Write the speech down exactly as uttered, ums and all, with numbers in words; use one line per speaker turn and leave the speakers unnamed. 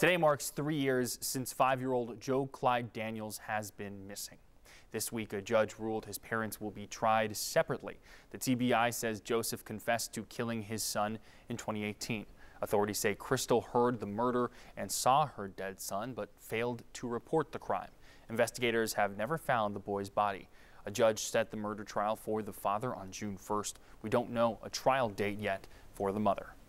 Today marks three years since five-year-old Joe Clyde Daniels has been missing. This week, a judge ruled his parents will be tried separately. The T B I says Joseph confessed to killing his son in twenty eighteen. Authorities say Krystal heard the murder and saw her dead son, but failed to report the crime. Investigators have never found the boy's body. A judge set the murder trial for the father on June first. We don't know a trial date yet for the mother.